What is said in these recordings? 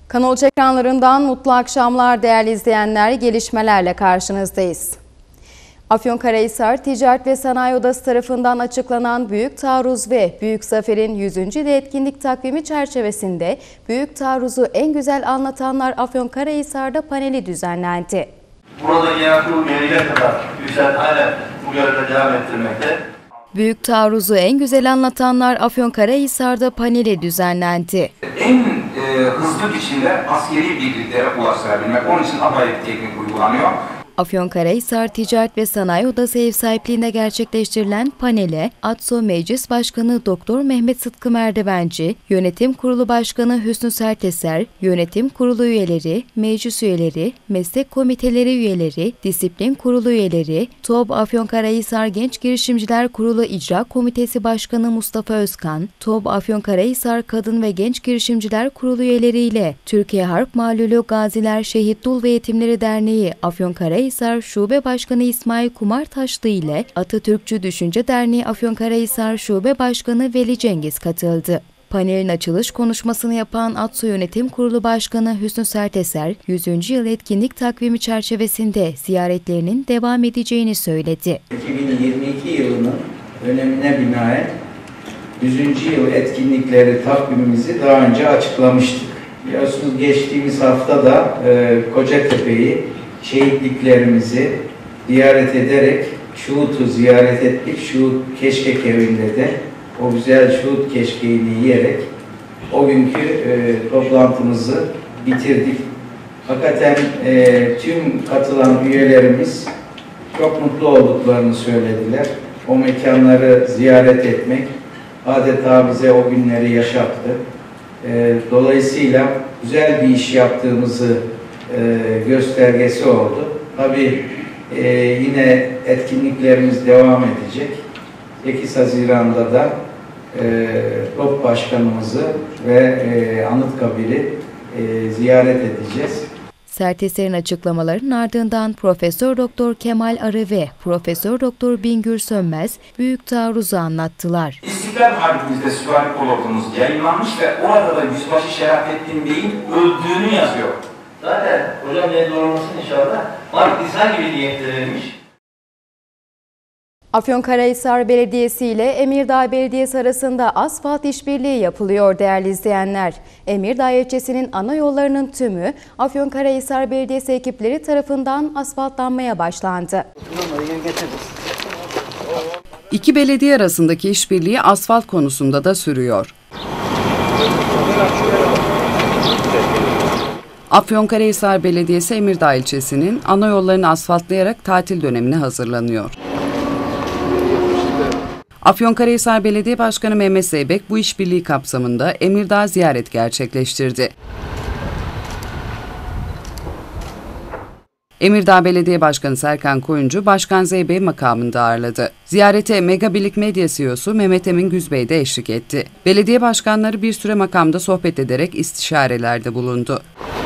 Kanal ekranlarından mutlu akşamlar değerli izleyenler, gelişmelerle karşınızdayız. Afyonkarahisar Ticaret ve Sanayi Odası tarafından açıklanan Büyük Taarruz ve Büyük Zafer'in 100. yıl etkinlik takvimi çerçevesinde Büyük Taarruz'u en güzel anlatanlar Afyonkarahisar'da paneli düzenlendi. Burada genel kurul üyelerine kadar Yüksel halen bu görevde devam ettirmekte. Büyük Taarruz'u en güzel anlatanlar Afyonkarahisar'da paneli düzenlendi. En hızlı biçimde askeri birliklere ulaştırabilmek, onun için apayrı bir teknik uygulanıyor. Afyonkarahisar Ticaret ve Sanayi Odası ev sahipliğinde gerçekleştirilen panele ATSO Meclis Başkanı Doktor Mehmet Sıtkı Merdivenci, Yönetim Kurulu Başkanı Hüsnü Serteser, Yönetim Kurulu üyeleri, meclis üyeleri, meslek komiteleri üyeleri, disiplin kurulu üyeleri, TOB Afyonkarahisar Genç Girişimciler Kurulu İcra Komitesi Başkanı Mustafa Özkan, TOB Afyonkarahisar Kadın ve Genç Girişimciler Kurulu üyeleriyle Türkiye Harp Malulu Gaziler Şehit Dul ve Yetimleri Derneği Afyonkarahisar Şube Başkanı İsmail Kumartaşlı ile Atatürkçü Düşünce Derneği Afyonkarahisar Şube Başkanı Veli Cengiz katıldı. Panelin açılış konuşmasını yapan ATSO Yönetim Kurulu Başkanı Hüsnü Serteser, 100. yıl etkinlik takvimi çerçevesinde ziyaretlerinin devam edeceğini söyledi. 2022 yılının önemine binaen 100. yıl etkinlikleri takvimimizi daha önce açıklamıştık. Biliyorsunuz geçtiğimiz hafta da Kocatepe'yi, şehitliklerimizi ziyaret ederek Şuhut'u ziyaret ettik. Şuhut Keşkek evinde de o güzel Şuhut keşkeğini yiyerek o günkü toplantımızı bitirdik. Hakikaten tüm katılan üyelerimiz çok mutlu olduklarını söylediler. O mekanları ziyaret etmek adeta bize o günleri yaşattı. Dolayısıyla güzel bir iş yaptığımızı göstergesi oldu. Tabii yine etkinliklerimiz devam edecek. 8 Haziran'da da TOP Başkanımızı ve Anıtkabir'i ziyaret edeceğiz. Serteser'in açıklamalarının ardından Profesör Doktor Kemal Arı ve Profesör Doktor Bingür Sönmez Büyük Taarruz'u anlattılar. İstiklal Harbi'mizde süvari kolortumuz yayınlanmış ve orada da Yüzbaşı Şerafettin Bey'in öldüğünü yazıyor. Zaten hocam ne doğrulasın inşallah. Mark Nisan gibi niyetler verilmiş. Afyonkarahisar Belediyesi ile Emirdağ Belediyesi arasında asfalt işbirliği yapılıyor değerli izleyenler. Emirdağ ilçesinin ana yollarının tümü Afyonkarahisar Belediyesi ekipleri tarafından asfaltlanmaya başlandı. İki belediye arasındaki işbirliği asfalt konusunda da sürüyor. Afyonkarahisar Belediyesi Emirdağ ilçesinin ana yollarını asfaltlayarak tatil dönemine hazırlanıyor. Afyonkarahisar Belediye Başkanı Mehmet Zeybek bu işbirliği kapsamında Emirdağ ziyaret gerçekleştirdi. Emirdağ Belediye Başkanı Serkan Koyuncu, Başkan Zeybek makamında ağırladı. Ziyarete Megabilik Medya CEO'su Mehmet Emin Güzbey de eşlik etti. Belediye başkanları bir süre makamda sohbet ederek istişarelerde bulundu.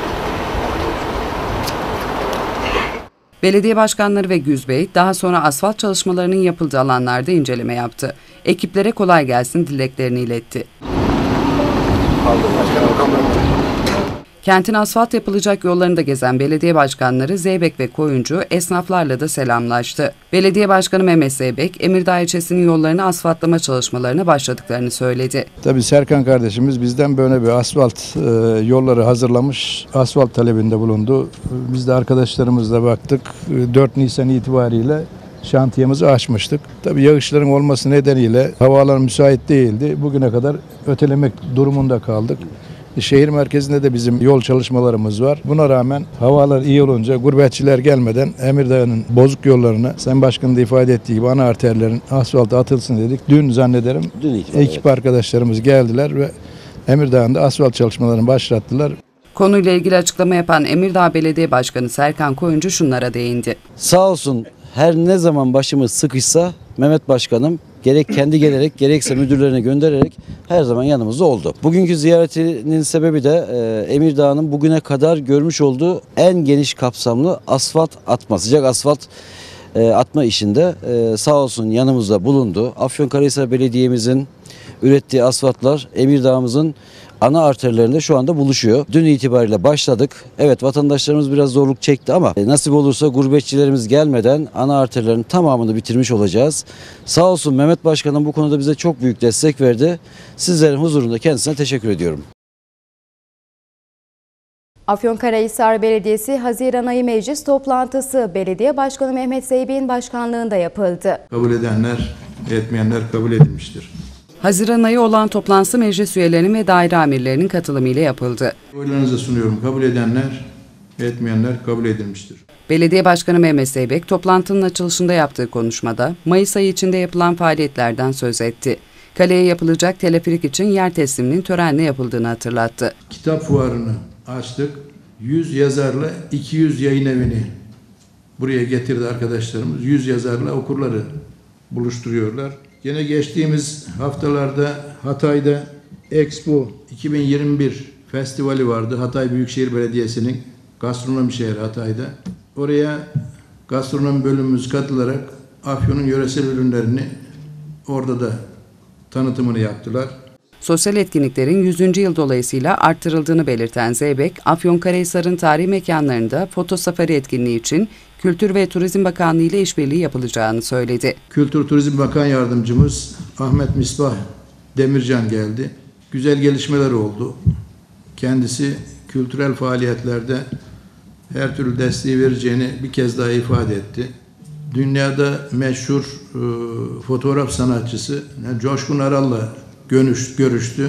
Belediye başkanları ve Güzbey daha sonra asfalt çalışmalarının yapıldığı alanlarda inceleme yaptı. Ekiplere kolay gelsin dileklerini iletti. Kentin asfalt yapılacak yollarında gezen belediye başkanları Zeybek ve Koyuncu esnaflarla da selamlaştı. Belediye Başkanı Mehmet Zeybek, Emirdağ ilçesinin yollarını asfaltlama çalışmalarına başladıklarını söyledi. Tabii Serkan kardeşimiz bizden böyle bir asfalt yolları hazırlamış, asfalt talebinde bulundu. Biz de arkadaşlarımızla baktık, 4 Nisan itibariyle şantiyemizi açmıştık. Tabii yağışların olması nedeniyle havalar müsait değildi. Bugüne kadar ötelemek durumunda kaldık. Şehir merkezinde de bizim yol çalışmalarımız var. Buna rağmen havalar iyi olunca gurbetçiler gelmeden Emirdağ'ın bozuk yollarını Sayın Başkan'ın da ifade ettiği gibi ana arterlerin asfalta atılsın dedik. Dün zannederim ekip arkadaşlarımız geldiler ve Emirdağ'ın da asfalt çalışmalarını başlattılar. Konuyla ilgili açıklama yapan Emirdağ Belediye Başkanı Serkan Koyuncu şunlara değindi. Sağ olsun her ne zaman başımız sıkışsa Mehmet Başkanım gerek kendi gelerek gerekse müdürlerine göndererek her zaman yanımızda oldu. Bugünkü ziyaretinin sebebi de Emirdağ'ın bugüne kadar görmüş olduğu en geniş kapsamlı asfalt atma, sıcak asfalt atma işinde sağ olsun yanımızda bulundu. Afyonkarahisar Belediye'mizin ürettiği asfaltlar Emirdağ'ımızın ana arterlerinde şu anda buluşuyor. Dün itibariyle başladık. Evet, vatandaşlarımız biraz zorluk çekti ama nasip olursa gurbetçilerimiz gelmeden ana arterlerin tamamını bitirmiş olacağız. Sağ olsun Mehmet Başkanım bu konuda bize çok büyük destek verdi. Sizlerin huzurunda kendisine teşekkür ediyorum. Afyonkarahisar Belediyesi Haziran ayı meclis toplantısı Belediye Başkanı Mehmet Zeybek'in başkanlığında yapıldı. Kabul edenler, etmeyenler kabul edilmiştir. Haziran ayı olan toplantısı meclis üyelerinin ve daire amirlerinin katılımıyla yapıldı. Oylarınıza sunuyorum. Kabul edenler, etmeyenler kabul edilmiştir. Belediye Başkanı Mehmet Zeybek toplantının açılışında yaptığı konuşmada Mayıs ayı içinde yapılan faaliyetlerden söz etti. Kaleye yapılacak teleferik için yer tesliminin törenle yapıldığını hatırlattı. Kitap fuarını açtık. 100 yazarla 200 yayın evini buraya getirdi arkadaşlarımız. 100 yazarla okurları buluşturuyorlar. Yine geçtiğimiz haftalarda Hatay'da Expo 2021 festivali vardı. Hatay Büyükşehir Belediyesi'nin gastronomi şehri Hatay'da. Oraya gastronomi bölümümüz katılarak Afyon'un yöresel ürünlerini orada da tanıtımını yaptılar. Sosyal etkinliklerin 100. yıl dolayısıyla arttırıldığını belirten Zeybek, Afyonkarahisar'ın tarihi mekanlarında foto safari etkinliği için Kültür ve Turizm Bakanlığı ile işbirliği yapılacağını söyledi. Kültür Turizm Bakan Yardımcımız Ahmet Misbah Demircan geldi. Güzel gelişmeler oldu. Kendisi kültürel faaliyetlerde her türlü desteği vereceğini bir kez daha ifade etti. Dünyada meşhur fotoğraf sanatçısı Coşkun Aral'la görüştü.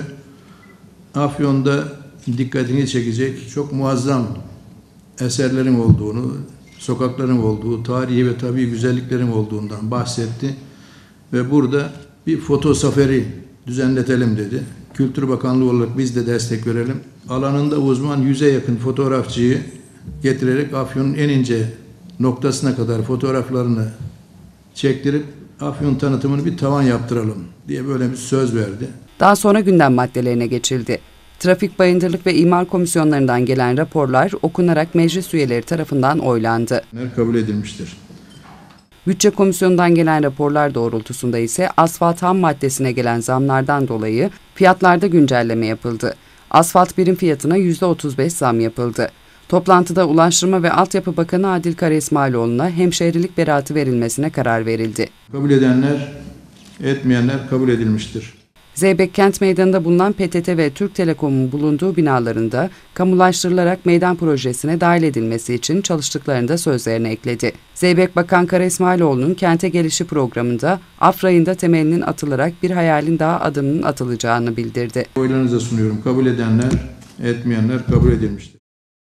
Afyon'da dikkatini çekecek çok muazzam eserlerin olduğunu, sokakların olduğu, tarihi ve tabii güzelliklerin olduğundan bahsetti. Ve burada bir foto safari düzenletelim dedi. Kültür Bakanlığı olarak biz de destek verelim. Alanında uzman 100'e yakın fotoğrafçıyı getirerek Afyon'un en ince noktasına kadar fotoğraflarını çektirip Afyon tanıtımını bir tavan yaptıralım diye böyle bir söz verdi. Daha sonra gündem maddelerine geçildi. Trafik, Bayındırlık ve İmar Komisyonlarından gelen raporlar okunarak meclis üyeleri tarafından oylandı. Kabul edilmiştir. Bütçe Komisyonu'ndan gelen raporlar doğrultusunda ise asfalt ham maddesine gelen zamlardan dolayı fiyatlarda güncelleme yapıldı. Asfalt birim fiyatına %35 zam yapıldı. Toplantıda Ulaştırma ve Altyapı Bakanı Adil Kara İsmailoğlu'na hemşehrilik beraatı verilmesine karar verildi. Kabul edenler, etmeyenler kabul edilmiştir. Zeybek Kent Meydanı'nda bulunan PTT ve Türk Telekom'un bulunduğu binalarında kamulaştırılarak meydan projesine dahil edilmesi için çalıştıklarını da sözlerine ekledi. Zeybek Bakan Kara İsmailoğlu'nun kente gelişi programında Afray'ında temelinin atılarak bir hayalin daha adımının atılacağını bildirdi. Oylarınıza sunuyorum. Kabul edenler, etmeyenler kabul edilmiştir.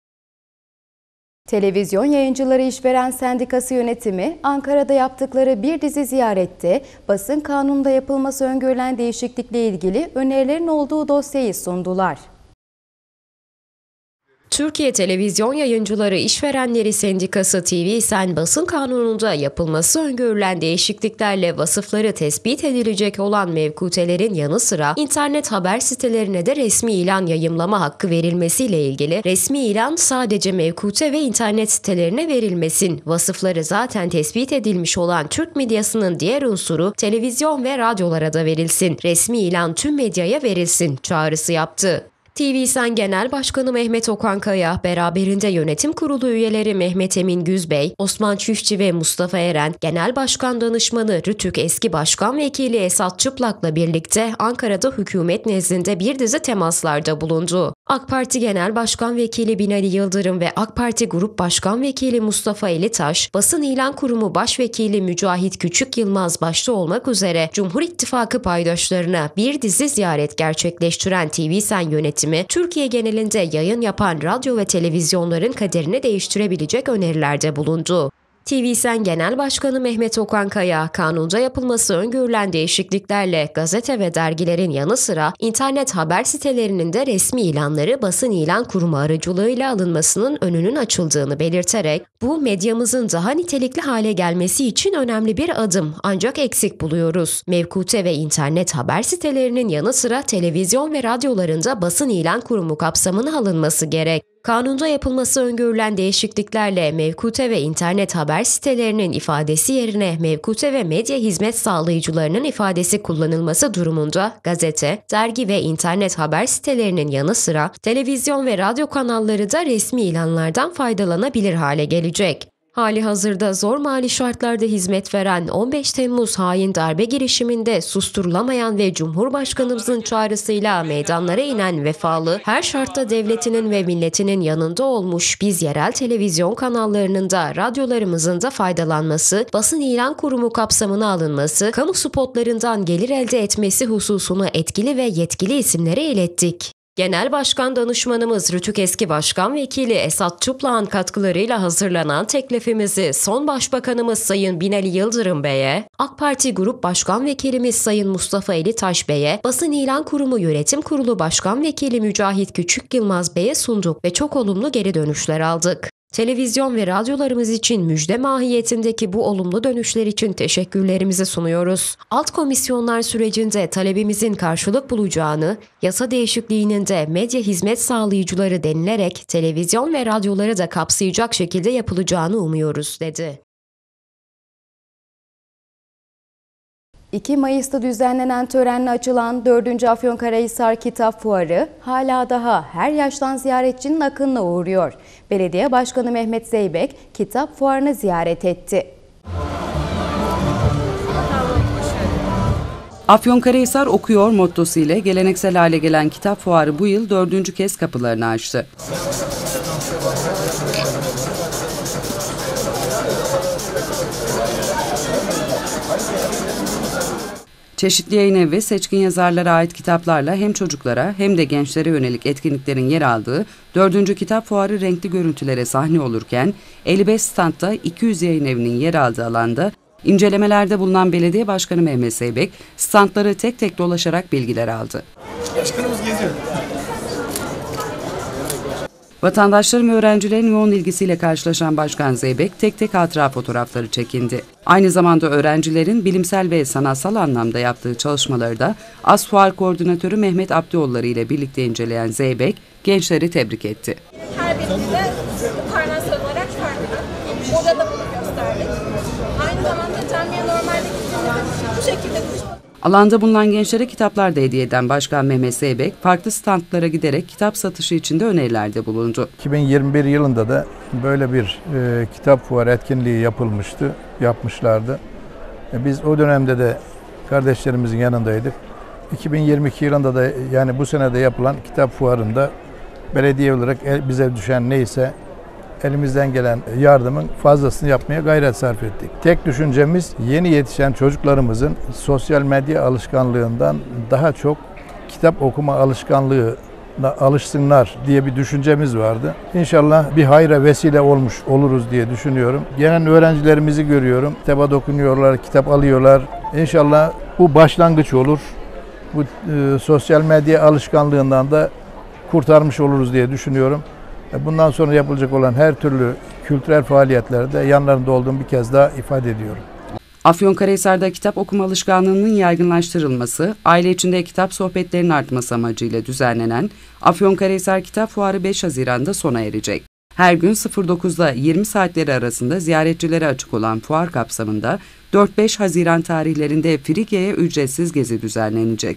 Televizyon Yayıncıları İşveren Sendikası yönetimi Ankara'da yaptıkları bir dizi ziyarette basın kanununda yapılması öngörülen değişiklikle ilgili önerilerin olduğu dosyayı sundular. Türkiye Televizyon Yayıncıları İşverenleri Sendikası TVSEN basın kanununda yapılması öngörülen değişikliklerle vasıfları tespit edilecek olan mevkutelerin yanı sıra internet haber sitelerine de resmi ilan yayımlama hakkı verilmesiyle ilgili resmi ilan sadece mevkute ve internet sitelerine verilmesin. Vasıfları zaten tespit edilmiş olan Türk medyasının diğer unsuru televizyon ve radyolara da verilsin. Resmi ilan tüm medyaya verilsin çağrısı yaptı. TVSEN Genel Başkanı Mehmet Okan Kaya, beraberinde yönetim kurulu üyeleri Mehmet Emin Güzbey, Osman Çiftçi ve Mustafa Eren, Genel Başkan Danışmanı Rütük Eski Başkan Vekili Esat Çıplak'la birlikte Ankara'da hükümet nezdinde bir dizi temaslarda bulundu. AK Parti Genel Başkan Vekili Binali Yıldırım ve AK Parti Grup Başkan Vekili Mustafa Elitaş, Basın İlan Kurumu Başvekili Mücahit Küçük Yılmaz başta olmak üzere Cumhur İttifakı paydaşlarına bir dizi ziyaret gerçekleştiren TVSEN yönetimi, Türkiye genelinde yayın yapan radyo ve televizyonların kaderini değiştirebilecek önerilerde bulundu. TVSEN Genel Başkanı Mehmet Okan Kaya, kanunda yapılması öngörülen değişikliklerle gazete ve dergilerin yanı sıra internet haber sitelerinin de resmi ilanları Basın İlan Kurumu aracılığıyla alınmasının önünün açıldığını belirterek, bu medyamızın daha nitelikli hale gelmesi için önemli bir adım ancak eksik buluyoruz. Mevkute ve internet haber sitelerinin yanı sıra televizyon ve radyolarında Basın İlan Kurumu kapsamına alınması gerek. Kanunda yapılması öngörülen değişikliklerle mevkute ve internet haber sitelerinin ifadesi yerine mevkute ve medya hizmet sağlayıcılarının ifadesi kullanılması durumunda gazete, dergi ve internet haber sitelerinin yanı sıra televizyon ve radyo kanalları da resmi ilanlardan faydalanabilir hale gelecek. Halihazırda zor mali şartlarda hizmet veren 15 Temmuz hain darbe girişiminde susturulamayan ve Cumhurbaşkanımızın çağrısıyla meydanlara inen vefalı, her şartta devletinin ve milletinin yanında olmuş biz yerel televizyon kanallarının da radyolarımızın da faydalanması, basın ilan kurumu kapsamına alınması, kamu spotlarından gelir elde etmesi hususunu etkili ve yetkili isimlere ilettik. Genel Başkan Danışmanımız Rütük Eski Başkan Vekili Esat Çuplak'ın katkılarıyla hazırlanan teklifimizi son Başbakanımız Sayın Binali Yıldırım Bey'e, AK Parti Grup Başkan Vekilimiz Sayın Mustafa Elitaş Bey'e, Basın İlan Kurumu Yönetim Kurulu Başkan Vekili Mücahit Küçük Yılmaz Bey'e sunduk ve çok olumlu geri dönüşler aldık. Televizyon ve radyolarımız için müjde mahiyetindeki bu olumlu dönüşler için teşekkürlerimizi sunuyoruz. Alt komisyonlar sürecinde talebimizin karşılık bulacağını, yasa değişikliğinin de medya hizmet sağlayıcıları denilerek televizyon ve radyoları da kapsayacak şekilde yapılacağını umuyoruz, dedi. 2 Mayıs'ta düzenlenen törenle açılan 4. Afyonkarahisar Kitap Fuarı hala daha her yaştan ziyaretçinin akınına uğruyor. Belediye Başkanı Mehmet Zeybek kitap fuarını ziyaret etti. Afyonkarahisar okuyor mottosu ile geleneksel hale gelen kitap fuarı bu yıl 4. kez kapılarını açtı. Çeşitli yayın evi ve seçkin yazarlara ait kitaplarla hem çocuklara hem de gençlere yönelik etkinliklerin yer aldığı 4. Kitap Fuarı renkli görüntülere sahne olurken 55 standta 200 yayın evinin yer aldığı alanda incelemelerde bulunan Belediye Başkanı Mehmet Zeybek standları tek tek dolaşarak bilgiler aldı. Başkanımız geziyor. Vatandaşların ve öğrencilerin yoğun ilgisiyle karşılaşan Başkan Zeybek tek tek hatıra fotoğrafları çekindi. Aynı zamanda öğrencilerin bilimsel ve sanatsal anlamda yaptığı çalışmaları da AS Fuar Koordinatörü Mehmet Abdioğulları ile birlikte inceleyen Zeybek gençleri tebrik etti. Her birinde karnansal olarak farklı. Burada da bunu gösterdik. Aynı zamanda camiye normalde gittiğimizde bu şekilde Alanda bulunan gençlere kitaplar da hediye eden Başkan Mehmet Zeybek, farklı standlara giderek kitap satışı için de önerilerde bulundu. 2021 yılında da böyle bir kitap fuarı etkinliği yapmışlardı. Biz o dönemde de kardeşlerimizin yanındaydık. 2022 yılında da yani bu sene de yapılan kitap fuarında belediye olarak bize düşen neyse elimizden gelen yardımın fazlasını yapmaya gayret sarf ettik. Tek düşüncemiz yeni yetişen çocuklarımızın sosyal medya alışkanlığından daha çok kitap okuma alışkanlığına alışsınlar diye bir düşüncemiz vardı. İnşallah bir hayra vesile oluruz diye düşünüyorum. Gelen öğrencilerimizi görüyorum. Kitaba dokunuyorlar, kitap alıyorlar. İnşallah bu başlangıç olur. Bu sosyal medya alışkanlığından da kurtarmış oluruz diye düşünüyorum. Bundan sonra yapılacak olan her türlü kültürel faaliyetlerde yanlarında olduğumu bir kez daha ifade ediyorum. Afyonkarahisar'da kitap okuma alışkanlığının yaygınlaştırılması, aile içinde kitap sohbetlerinin artması amacıyla düzenlenen Afyonkarahisar Kitap Fuarı 5 Haziran'da sona erecek. Her gün 09'da 20 saatleri arasında ziyaretçilere açık olan fuar kapsamında 4-5 Haziran tarihlerinde Frigya'ya ücretsiz gezi düzenlenecek.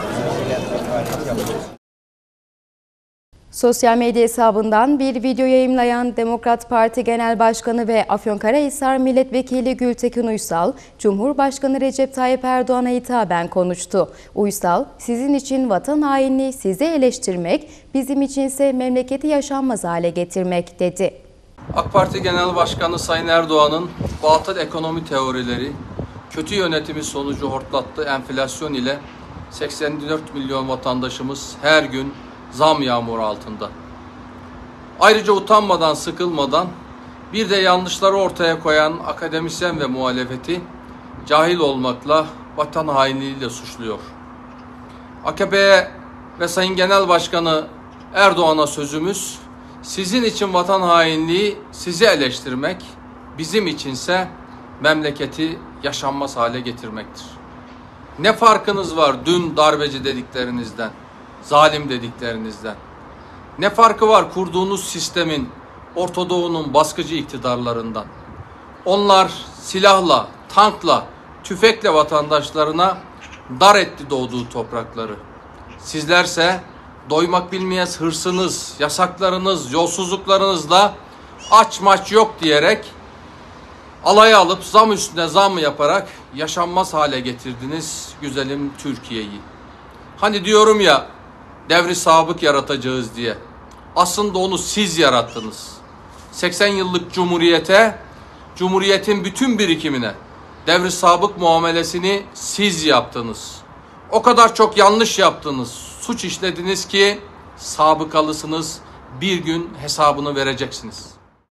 Sosyal medya hesabından bir video yayımlayan Demokrat Parti Genel Başkanı ve Afyonkarahisar Milletvekili Gültekin Uysal, Cumhurbaşkanı Recep Tayyip Erdoğan'a hitaben konuştu. Uysal, sizin için vatan hainliği sizi eleştirmek, bizim içinse memleketi yaşanmaz hale getirmek dedi. AK Parti Genel Başkanı Sayın Erdoğan'ın batıl ekonomi teorileri, kötü yönetimi sonucu hortlattığı enflasyon ile 84 milyon vatandaşımız her gün zam yağmuru altında. Ayrıca utanmadan, sıkılmadan bir de yanlışları ortaya koyan akademisyen ve muhalefeti cahil olmakla, vatan hainliğiyle suçluyor. AKP'ye ve Sayın Genel Başkanı Erdoğan'a sözümüz, sizin için vatan hainliği sizi eleştirmek, bizim içinse memleketi yaşanmaz hale getirmektir. Ne farkınız var dün darbeci dediklerinizden, zalim dediklerinizden? Ne farkı var kurduğunuz sistemin, Orta Doğu'nun baskıcı iktidarlarından? Onlar silahla, tankla, tüfekle vatandaşlarına dar etti doğduğu toprakları. Sizlerse doymak bilmeyez hırsınız, yasaklarınız, yolsuzluklarınızla aç maç yok diyerek alaya alıp zam üstüne zam yaparak yaşanmaz hale getirdiniz güzelim Türkiye'yi. Hani diyorum ya devri sabık yaratacağız diye. Aslında onu siz yarattınız. 80 yıllık cumhuriyete, cumhuriyetin bütün birikimine devri sabık muamelesini siz yaptınız. O kadar çok yanlış yaptınız, suç işlediniz ki sabıkalısınız, bir gün hesabını vereceksiniz.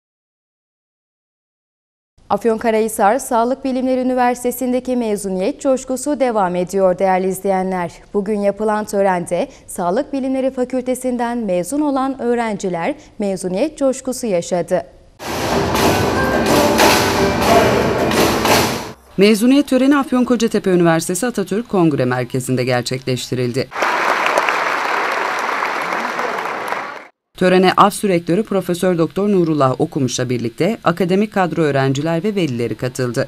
Afyonkarahisar Sağlık Bilimleri Üniversitesi'ndeki mezuniyet coşkusu devam ediyor değerli izleyenler. Bugün yapılan törende Sağlık Bilimleri Fakültesinden mezun olan öğrenciler mezuniyet coşkusu yaşadı. Mezuniyet töreni Afyonkarahisar Üniversitesi Atatürk Kongre Merkezi'nde gerçekleştirildi. Törene AFS Rektörü Profesör Doktor Nurullah Okumuş'la birlikte akademik kadro öğrenciler ve velileri katıldı.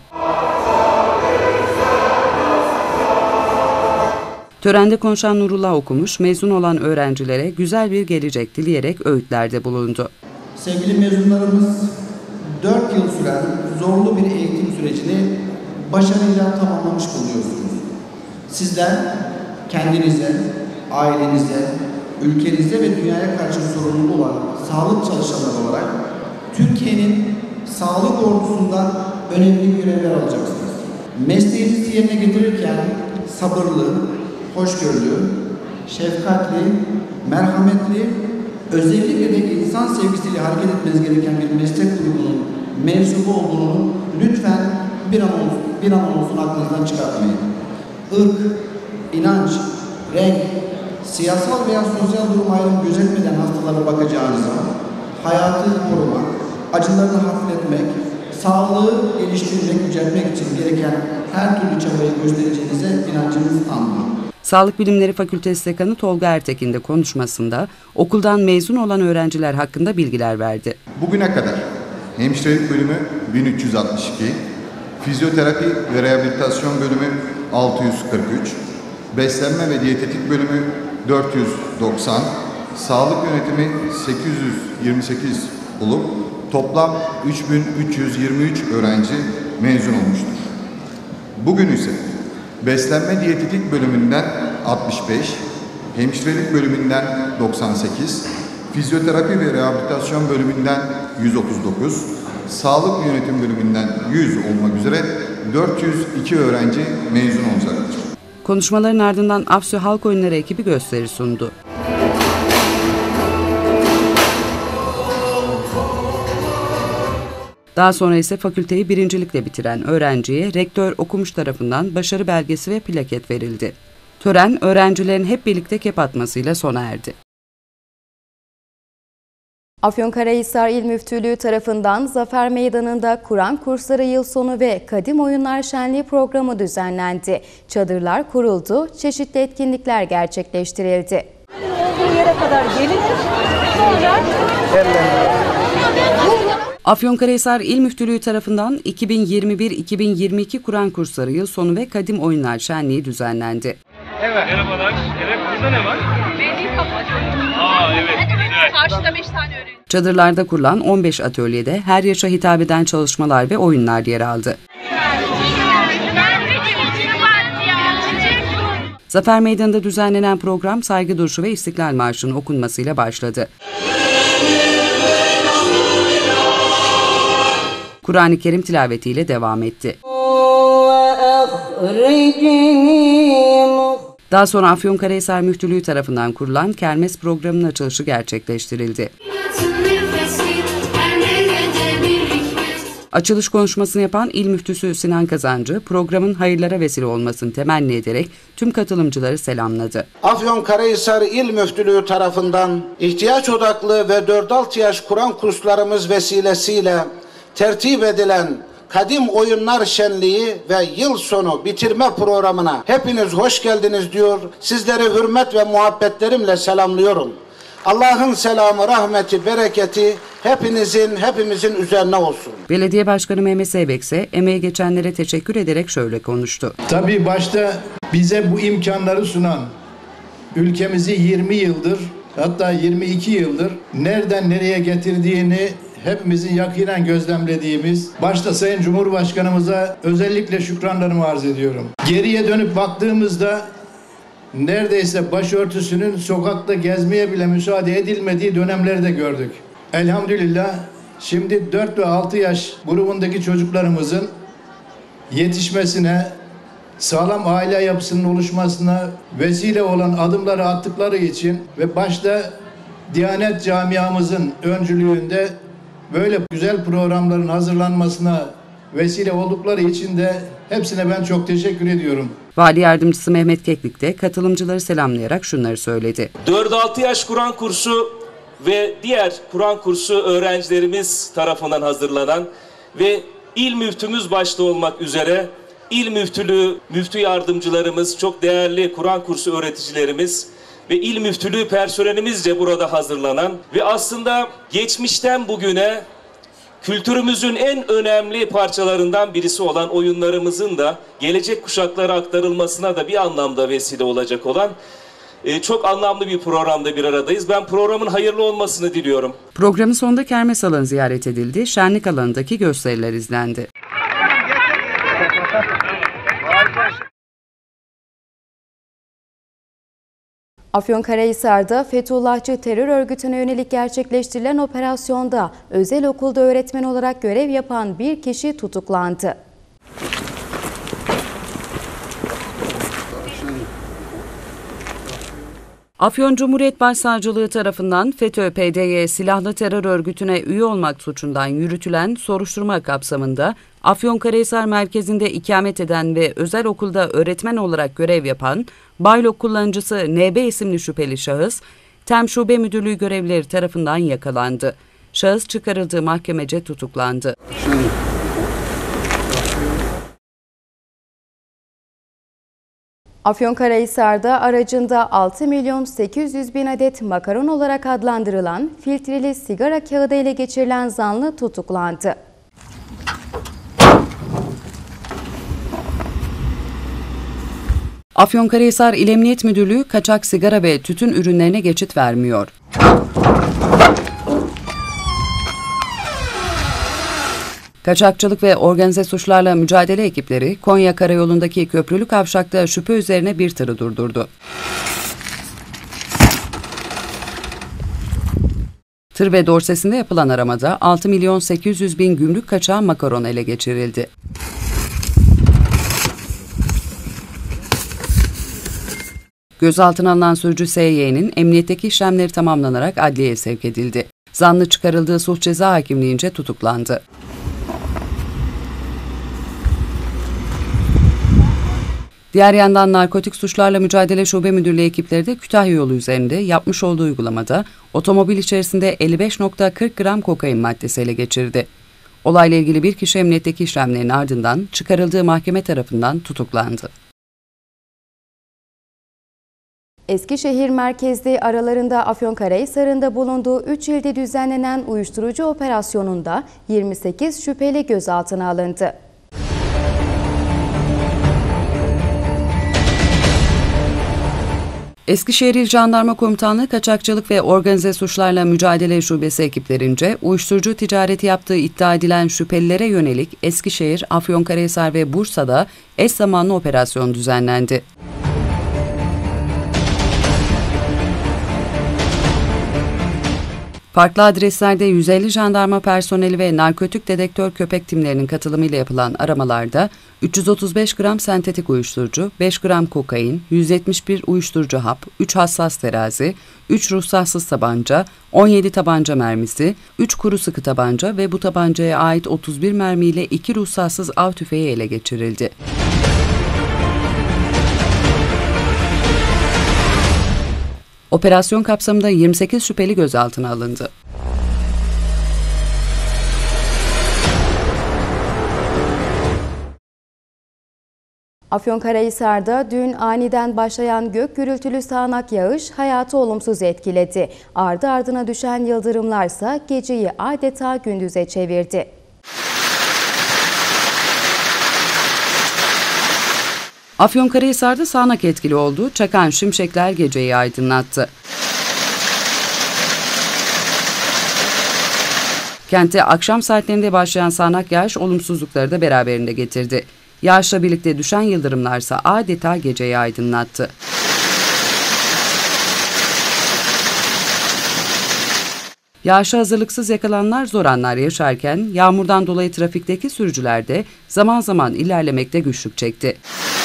Törende konuşan Nurullah Okumuş, mezun olan öğrencilere güzel bir gelecek dileyerek öğütlerde bulundu. Sevgili mezunlarımız, 4 yıl süren zorlu bir eğitim sürecini başarıyla tamamlamış bulunuyorsunuz. Sizler kendinize, ailenize, ülkenize ve dünyaya karşı sorumlu olan sağlık çalışanları olarak Türkiye'nin sağlık ordusundan önemli görevler alacaksınız. Mesleğinizi yerine getirirken sabırlı, hoşgörülü, şefkatli, merhametli, özellikle de insan sevgisiyle hareket etmeniz gereken bir meslek grubunun mensubu olduğunu lütfen bir an olsun aklınızdan çıkartmayın. Irk, inanç, renk, siyasal veya sosyal durum ayrımı gözetmeden hastalara bakacağınıza, hayatı korumak, acılarını hafifletmek, sağlığı geliştirmek, yüceltmek için gereken her türlü çabayı göstereceğinize inancımız tam. Sağlık Bilimleri Fakültesi Dekanı Tolga Ertekin de konuşmasında okuldan mezun olan öğrenciler hakkında bilgiler verdi. Bugüne kadar hemşirelik bölümü 1362, fizyoterapi ve rehabilitasyon bölümü 643, beslenme ve diyetetik bölümü 490, sağlık yönetimi 828 olup toplam 3323 öğrenci mezun olmuştur. Bugün ise beslenme diyetetik bölümünden 65, hemşirelik bölümünden 98, fizyoterapi ve rehabilitasyon bölümünden 139, sağlık yönetim bölümünden 100 olmak üzere 402 öğrenci mezun olacaktır. Konuşmaların ardından AFSÜ Halk Oyunları ekibi gösteri sundu. Daha sonra ise fakülteyi birincilikle bitiren öğrenciye rektör Okumuş tarafından başarı belgesi ve plaket verildi. Tören öğrencilerin hep birlikte kep atmasıyla sona erdi. Afyonkarahisar İl Müftülüğü tarafından Zafer Meydanı'nda Kur'an kursları yıl sonu ve Kadim Oyunlar Şenliği programı düzenlendi. Çadırlar kuruldu, çeşitli etkinlikler gerçekleştirildi. Olduğu yere kadar gelinir, sonra Afyonkarahisar İl Müftülüğü tarafından 2021-2022 Kur'an kursları yıl sonu ve Kadim Oyunlar Şenliği düzenlendi. Evet. Merhabalar. Evet, burada ne var? Veli kapı. Evet, güzel. Karşıda 5 tane öğrenci. Çadırlarda kurulan 15 atölyede her yaşa hitap eden çalışmalar ve oyunlar yer aldı. Zafer Meydanı'nda düzenlenen program saygı duruşu ve İstiklal Marşı'nın okunmasıyla başladı. Kur'an-ı Kerim tilavetiyle devam etti. Daha sonra Afyonkarahisar Müftülüğü tarafından kurulan kermes programının açılışı gerçekleştirildi. Açılış konuşmasını yapan İl Müftüsü Sinan Kazancı, programın hayırlara vesile olmasını temenni ederek tüm katılımcıları selamladı. Afyonkarahisar İl Müftülüğü tarafından ihtiyaç odaklı ve 4-6 yaş Kur'an kurslarımız vesilesiyle tertip edilen Kadim Oyunlar Şenliği ve yıl sonu bitirme programına hepiniz hoş geldiniz diyor. Sizleri hürmet ve muhabbetlerimle selamlıyorum. Allah'ın selamı, rahmeti, bereketi hepimizin üzerine olsun. Belediye Başkanı Mehmet Zeybek ise emeği geçenlere teşekkür ederek şöyle konuştu. Tabii başta bize bu imkanları sunan, ülkemizi 20 yıldır, hatta 22 yıldır nereden nereye getirdiğini hepimizin yakinen gözlemlediğimiz, başta Sayın Cumhurbaşkanımıza özellikle şükranlarımı arz ediyorum. Geriye dönüp baktığımızda neredeyse başörtüsünün sokakta gezmeye bile müsaade edilmediği dönemleri de gördük. Elhamdülillah şimdi 4 ve 6 yaş grubundaki çocuklarımızın yetişmesine, sağlam aile yapısının oluşmasına vesile olan adımları attıkları için ve başta Diyanet camiamızın öncülüğünde böyle güzel programların hazırlanmasına vesile oldukları için de hepsine ben çok teşekkür ediyorum. Vali Yardımcısı Mehmet Keklik de katılımcıları selamlayarak şunları söyledi. 4-6 yaş Kur'an kursu ve diğer Kur'an kursu öğrencilerimiz tarafından hazırlanan ve il müftümüz başta olmak üzere il müftülüğü, müftü yardımcılarımız, çok değerli Kur'an kursu öğreticilerimiz ve il müftülüğü personelimizce burada hazırlanan ve aslında geçmişten bugüne kültürümüzün en önemli parçalarından birisi olan oyunlarımızın da gelecek kuşaklara aktarılmasına da bir anlamda vesile olacak olan çok anlamlı bir programda bir aradayız. Ben programın hayırlı olmasını diliyorum. Programın sonunda kermes alanı ziyaret edildi, şenlik alanındaki gösteriler izlendi. Afyonkarahisar'da Fethullahçı terör örgütüne yönelik gerçekleştirilen operasyonda özel okulda öğretmen olarak görev yapan bir kişi tutuklandı. Afyon Cumhuriyet Başsavcılığı tarafından FETÖ-PDY silahlı terör örgütüne üye olmak suçundan yürütülen soruşturma kapsamında Afyonkarahisar merkezinde ikamet eden ve özel okulda öğretmen olarak görev yapan Baylok kullanıcısı NB isimli şüpheli şahıs, TEM Şube Müdürlüğü görevlileri tarafından yakalandı. Şahıs çıkarıldığı mahkemece tutuklandı. Afyonkarahisar'da aracında 6.800.000 adet makaron olarak adlandırılan filtreli sigara kağıdı ele geçirilen zanlı tutuklandı. Afyonkarahisar İl Emniyet Müdürlüğü kaçak sigara ve tütün ürünlerine geçit vermiyor. Kaçakçılık ve organize suçlarla mücadele ekipleri Konya Karayolu'ndaki Köprülü Kavşak'ta şüphe üzerine bir tırı durdurdu. Tır ve dorsesinde yapılan aramada 6.800.000 gümrük kaçağı makaron ele geçirildi. Gözaltına alınan sürücü SY'nin emniyetteki işlemleri tamamlanarak adliyeye sevk edildi. Zanlı çıkarıldığı sulh ceza hakimliğince tutuklandı. Diğer yandan Narkotik Suçlarla Mücadele Şube Müdürlüğü ekipleri de Kütahya yolu üzerinde yapmış olduğu uygulamada otomobil içerisinde 55.40 gram kokain maddesi ele geçirdi. Olayla ilgili bir kişi emniyetteki işlemlerin ardından çıkarıldığı mahkeme tarafından tutuklandı. Eskişehir merkezli aralarında Afyonkarahisar'ın da bulunduğu 3 ilde düzenlenen uyuşturucu operasyonunda 28 şüpheli gözaltına alındı. Eskişehir İl Jandarma Komutanlığı Kaçakçılık ve Organize Suçlarla Mücadele Şubesi ekiplerince uyuşturucu ticareti yaptığı iddia edilen şüphelilere yönelik Eskişehir, Afyonkarahisar ve Bursa'da eş zamanlı operasyon düzenlendi. Farklı adreslerde 150 jandarma personeli ve narkotik dedektör köpek timlerinin katılımıyla yapılan aramalarda 335 gram sentetik uyuşturucu, 5 gram kokain, 171 uyuşturucu hap, 3 hassas terazi, 3 ruhsatsız tabanca, 17 tabanca mermisi, 3 kuru sıkı tabanca ve bu tabancaya ait 31 mermiyle 2 ruhsatsız av tüfeği ele geçirildi. Operasyon kapsamında 28 şüpheli gözaltına alındı. Afyonkarahisar'da dün aniden başlayan gök gürültülü sağanak yağış hayatı olumsuz etkiledi. Ardı ardına düşen yıldırımlarsa geceyi adeta gündüze çevirdi. Afyonkarahisar'da sağanak etkili oldu, çakan şimşekler geceyi aydınlattı. Kente akşam saatlerinde başlayan sağanak yağış olumsuzlukları da beraberinde getirdi. Yağışla birlikte düşen yıldırımlarsa adeta geceyi aydınlattı. Yağışa hazırlıksız yakalananlar zor anlar yaşarken yağmurdan dolayı trafikteki sürücüler de zaman zaman ilerlemekte güçlük çekti.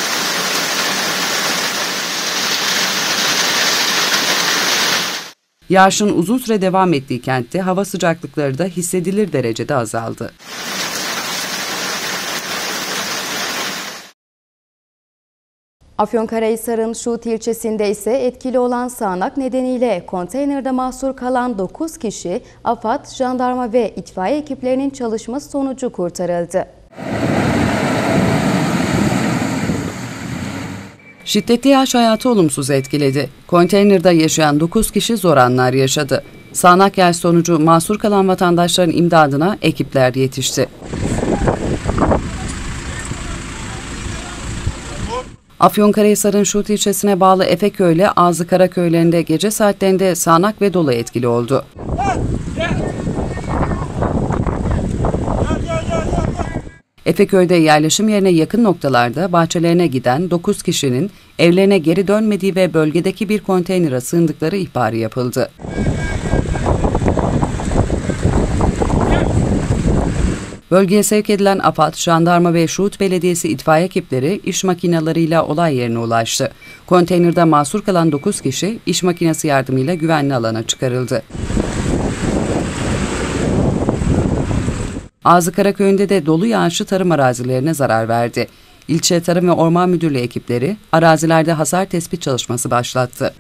Yağışın uzun süre devam ettiği kentte hava sıcaklıkları da hissedilir derecede azaldı. Afyonkarahisar'ın Şuut ilçesinde ise etkili olan sağanak nedeniyle konteynerde mahsur kalan 9 kişi AFAD, jandarma ve itfaiye ekiplerinin çalışması sonucu kurtarıldı. Şiddetli yağış hayatı olumsuz etkiledi. Konteynerde yaşayan 9 kişi zor anlar yaşadı. Sağanak yağış sonucu mahsur kalan vatandaşların imdadına ekipler yetişti. Afyonkarahisar'ın Şuut ilçesine bağlı Efeköy ile Ağzıkara köylerinde gece saatlerinde sağanak ve dolu etkili oldu. Efeköy'de yerleşim yerine yakın noktalarda bahçelerine giden 9 kişinin evlerine geri dönmediği ve bölgedeki bir konteynere sığındıkları ihbarı yapıldı. Bölgeye sevk edilen AFAD, jandarma ve Şuut Belediyesi itfaiye ekipleri iş makinalarıyla olay yerine ulaştı. Konteynerde mahsur kalan 9 kişi iş makinesi yardımıyla güvenli alana çıkarıldı. Ağzıkara köyünde de dolu yağışı tarım arazilerine zarar verdi. İlçe Tarım ve Orman Müdürlüğü ekipleri arazilerde hasar tespit çalışması başlattı.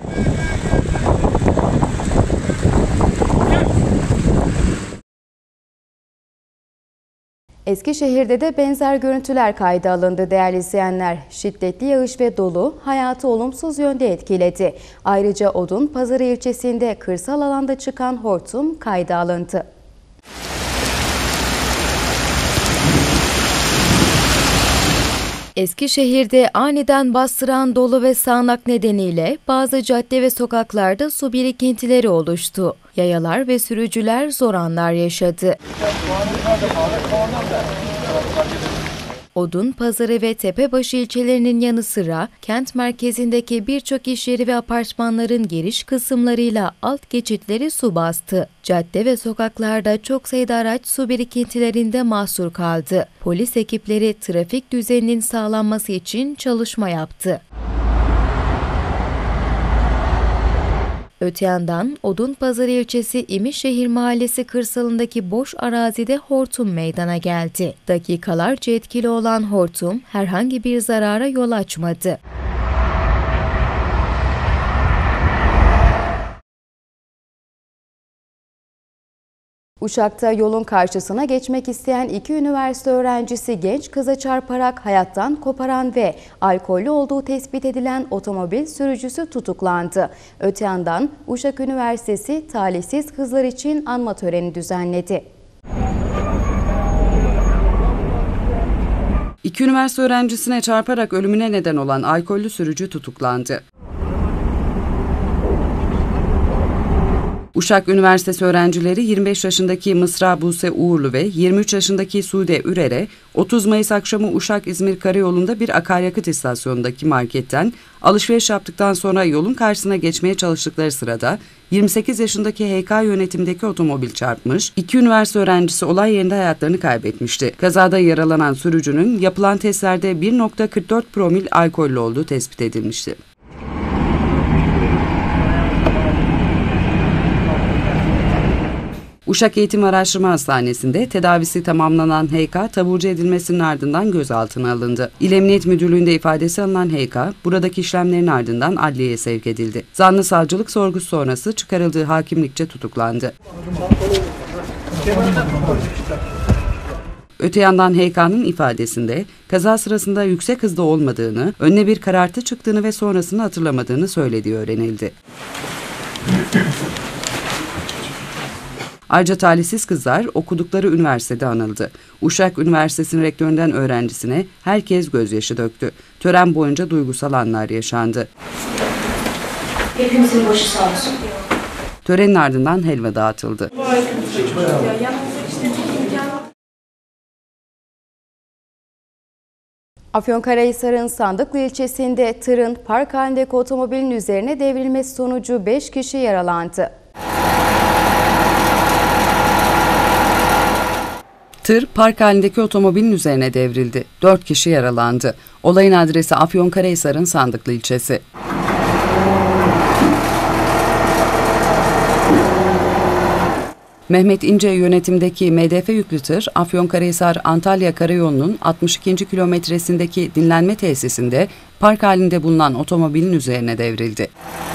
Eskişehir'de de benzer görüntüler kayda alındı değerli izleyenler. Şiddetli yağış ve dolu hayatı olumsuz yönde etkiledi. Ayrıca Odunpazarı ilçesinde kırsal alanda çıkan hortum kayda alındı. Eskişehir'de aniden bastıran dolu ve sağanak nedeniyle bazı cadde ve sokaklarda su birikintileri oluştu. Yayalar ve sürücüler zor anlar yaşadı. Odunpazarı ve Tepebaşı ilçelerinin yanı sıra kent merkezindeki birçok iş yeri ve apartmanların giriş kısımlarıyla alt geçitleri su bastı. Cadde ve sokaklarda çok sayıda araç su birikintilerinde mahsur kaldı. Polis ekipleri trafik düzeninin sağlanması için çalışma yaptı. Öte yandan Odunpazarı ilçesi İmişşehir Mahallesi kırsalındaki boş arazide hortum meydana geldi. Dakikalarca etkili olan hortum herhangi bir zarara yol açmadı. Uşak'ta yolun karşısına geçmek isteyen 2 üniversite öğrencisi genç kıza çarparak hayattan koparan ve alkollü olduğu tespit edilen otomobil sürücüsü tutuklandı. Öte yandan Uşak Üniversitesi talihsiz kızlar için anma töreni düzenledi. 2 üniversite öğrencisine çarparak ölümüne neden olan alkollü sürücü tutuklandı. Uşak Üniversitesi öğrencileri 25 yaşındaki Mısra Buse Uğurlu ve 23 yaşındaki Sude Ürer'e 30 Mayıs akşamı Uşak-İzmir Karayolu'nda bir akaryakıt istasyonundaki marketten alışveriş yaptıktan sonra yolun karşısına geçmeye çalıştıkları sırada 28 yaşındaki HK yönetimdeki otomobil çarpmış, 2 üniversite öğrencisi olay yerinde hayatlarını kaybetmişti. Kazada yaralanan sürücünün yapılan testlerde 1.44 promil alkollü olduğu tespit edilmişti. Uşak Eğitim Araştırma Hastanesi'nde tedavisi tamamlanan HK taburcu edilmesinin ardından gözaltına alındı. İl Emniyet Müdürlüğü'nde ifadesi alınan HK, buradaki işlemlerin ardından adliyeye sevk edildi. Zanlı savcılık sorgusu sonrası çıkarıldığı hakimlikçe tutuklandı. Öte yandan HK'nın ifadesinde kaza sırasında yüksek hızda olmadığını, önüne bir karartı çıktığını ve sonrasını hatırlamadığını söylediği öğrenildi. Ayrıca talihsiz kızlar okudukları üniversitede anıldı. Uşak Üniversitesi'nin rektöründen öğrencisine herkes gözyaşı döktü. Tören boyunca duygusal anlar yaşandı. Hepimizin başı sağ olsun. Törenin ardından helva dağıtıldı. Afyonkarahisar'ın Sandıklı ilçesinde tırın park halindeki otomobilin üzerine devrilmesi sonucu 5 kişi yaralandı. Tır park halindeki otomobilin üzerine devrildi. 4 kişi yaralandı. Olayın adresi Afyonkarahisar'ın Sandıklı ilçesi. Mehmet İnce yönetimdeki MDF yüklü tır, Afyonkarahisar-Antalya Karayolu'nun 62. kilometresindeki dinlenme tesisinde park halinde bulunan otomobilin üzerine devrildi.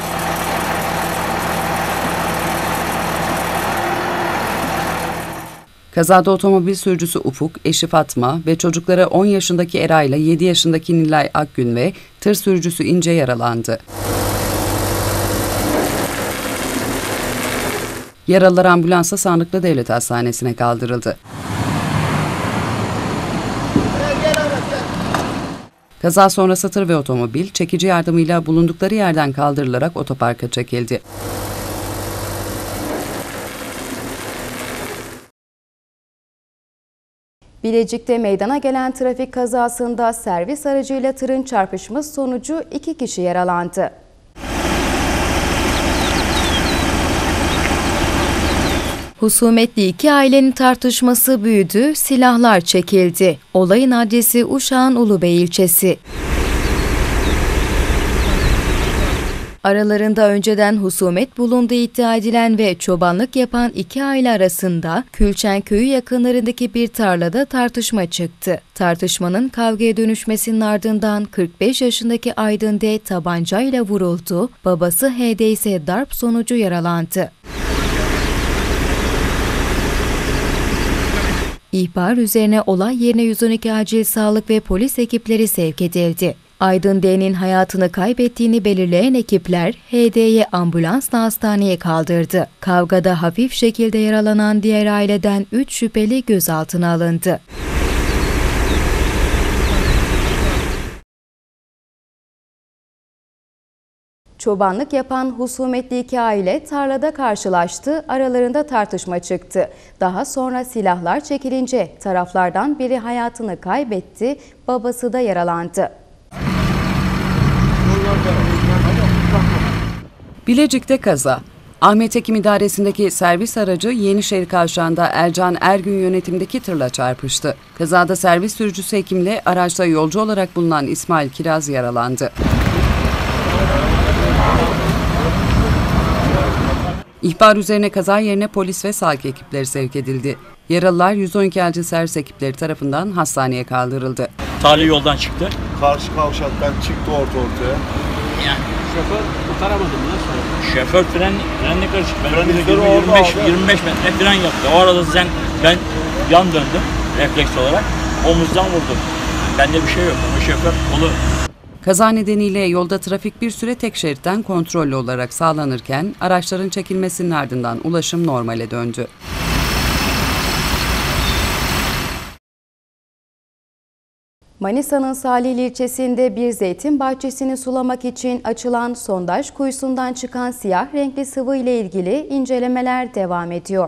Kazada otomobil sürücüsü Ufuk, eşi Fatma ve çocukları 10 yaşındaki Era ile 7 yaşındaki Nilay Akgün ve tır sürücüsü İnce yaralandı. Yaralılar ambulansla Sandıklı Devlet Hastanesi'ne kaldırıldı. Kaza sonrası tır ve otomobil çekici yardımıyla bulundukları yerden kaldırılarak otoparka çekildi. Bilecik'te meydana gelen trafik kazasında servis aracıyla tırın çarpışması sonucu 2 kişi yaralandı. Husumetli iki ailenin tartışması büyüdü, silahlar çekildi. Olayın adresi Uşak'ın Ulubey ilçesi. Aralarında önceden husumet bulunduğu iddia edilen ve çobanlık yapan iki aile arasında Külçen köyü yakınlarındaki bir tarlada tartışma çıktı. Tartışmanın kavgaya dönüşmesinin ardından 45 yaşındaki Aydın D tabancayla vuruldu, babası HD ise darp sonucu yaralandı. İhbar üzerine olay yerine 112 acil sağlık ve polis ekipleri sevk edildi. Aydın D'nin hayatını kaybettiğini belirleyen ekipler HD'yi ambulansla hastaneye kaldırdı. Kavgada hafif şekilde yaralanan diğer aileden 3 şüpheli gözaltına alındı. Çobanlık yapan husumetli iki aile tarlada karşılaştı, aralarında tartışma çıktı. Daha sonra silahlar çekilince taraflardan biri hayatını kaybetti, babası da yaralandı. Bilecik'te kaza. Ahmet Ekim İdaresi'ndeki servis aracı Yenişehir Kavşağı'nda Ercan Ergün yönetimdeki tırla çarpıştı. Kazada servis sürücüsü Ekim'le araçta yolcu olarak bulunan İsmail Kiraz yaralandı. İhbar üzerine kaza yerine polis ve sağlık ekipleri sevk edildi. Yaralılar 112 acil servis ekipleri tarafından hastaneye kaldırıldı. Tali yoldan çıktı. Karşı kavşaktan çıktı ortaya. Yani şoför kurtaramadı mı? Nasıl? Şoför frenle karışık. Ben 25 metre fren yaptı. O arada ben yan döndüm refleks olarak. Omuzdan vurdum. Bende bir şey yok ama şoför kolu. Kaza nedeniyle yolda trafik bir süre tek şeritten kontrollü olarak sağlanırken araçların çekilmesinin ardından ulaşım normale döndü. Manisa'nın Salihli ilçesinde bir zeytin bahçesini sulamak için açılan sondaj kuyusundan çıkan siyah renkli sıvı ile ilgili incelemeler devam ediyor.